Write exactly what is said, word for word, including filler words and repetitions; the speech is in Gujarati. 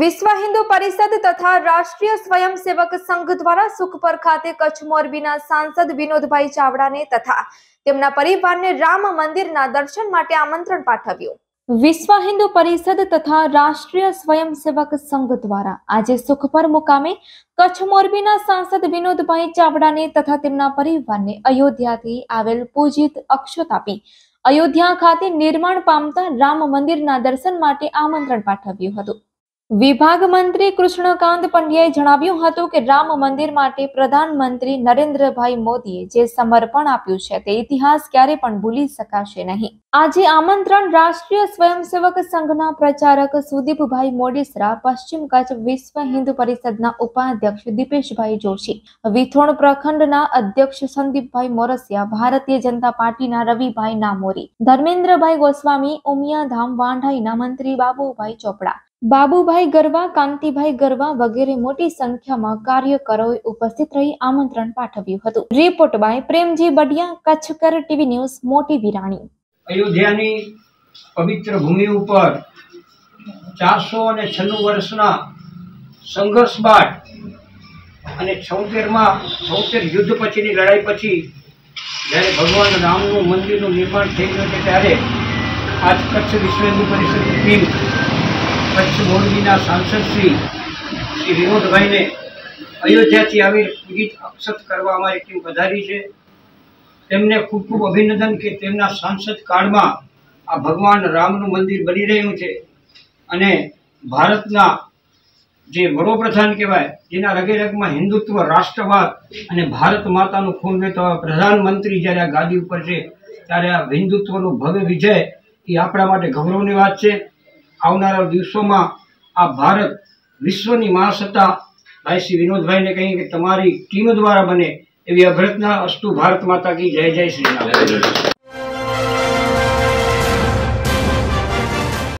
વિશ્વ હિન્દુ પરિષદ તથા રાષ્ટ્રીય સ્વયંસેવક સંઘ દ્વારા સુખપર ખાતે કચ્છ મોરબીના સાંસદ વિનોદભાઈ ચાવડાને તથા તેમના પરિવારને રામ મંદિરના દર્શન માટે આમંત્રણ પાઠવ્યું। વિશ્વ હિન્દુ પરિષદ તથા રાષ્ટ્રીય સ્વયંસેવક સંઘ દ્વારા આજે સુખપર મુકામે કચ્છ મોરબીના સાંસદ વિનોદભાઈ ચાવડાને તથા તેમના પરિવારને અયોધ્યાથી આવેલ પૂજિત અક્ષત આપી અયોધ્યા ખાતે નિર્માણ પામતા રામ મંદિરના દર્શન માટે આમંત્રણ પાઠવ્યું હતું। વિભાગ મંત્રી કૃષ્ણકાંત પંડ્યાએ જણાવ્યું હતું કે રામ મંદિર માટે પ્રધાનમંત્રી નરેન્દ્રભાઈ મોદીએ જે સમર્પણ આપ્યું છે તે ઇતિહાસ ક્યારે પણ ભૂલી શકાશે નહીં। આજે આમંત્રણ રાષ્ટ્રીય સ્વયંસેવક સંઘના પ્રચારક સુદીપભાઈ મોડીસરા, પશ્ચિમ કચ્છ વિશ્વ હિન્દુ પરિષદના ઉપાધ્યક્ષ દીપેશભાઈ જોશી, વિથોણ પ્રખંડના અધ્યક્ષ સંદીપભાઈ મોરસિયા, ભારતીય જનતા પાર્ટીના રવિભાઈ નામોરી, ધર્મેન્દ્રભાઈ ગોસ્વામી, ઉમિયાધામ વાંઢાઈના મંત્રી બાબુભાઈ ચોપડા, બાબુભાઈ ગરવા, કાંતિભાઈ ગરવા વગેરે મોટી સંખ્યામાં કાર્યકરોએ ઉપસ્થિત રહી આમંત્રણ પાઠવ્યું હતું। રિપોર્ટ બાય પ્રેમજી બડિયા, કચ્છકર ટીવી ન્યૂઝ, મોટી વિરાણી। અયોધ્યાની પવિત્ર ભૂમિ ઉપર ચારસો અને છન્નું વર્ષના સંઘર્ષ બાદ અને છોતેરમાં છોતેર યુદ્ધ પછીની લડાઈ પછી જ્યારે ભગવાન રામનું મંદિરનું નિર્માણ થઈ ગયું છે ત્યારે આજ કચ્છ વિશ્વ હિન્દુ પરિષદની ટીમ કચ્છ મોરબીના સાંસદ શ્રી શ્રી વિનોદભાઈને અયોધ્યાથી આવી પૂજિત અક્ષત કરવા અમારી ટીમ પધારી છે। તેમને ખૂબ ખૂબ અભિનંદન કે તેમના સાંસદ કાળમાં આ ભગવાન રામનું મંદિર બની રહ્યું છે અને ભારતના જે વડોપ્રધાન કહેવાય, જેના રગે રગમાં હિન્દુત્વ, રાષ્ટ્રવાદ અને ભારત માતાનું ખૂન વહેતો પ્રધાનમંત્રી જ્યારે આ ગાદી ઉપર છે ત્યારે આ હિન્દુત્વનું ભવ્ય વિજય એ આપણા માટે ગૌરવની વાત છે। આવનારા દિવસોમાં આ ભારત વિશ્વની મહાસત્તા ભાઈ શ્રી વિનોદભાઈને કહીએ કે તમારી ટીમ દ્વારા બને એવી અભ્યર્થના અસ્તુ। ભારત માતા કી જય, જય શ્રી રામ।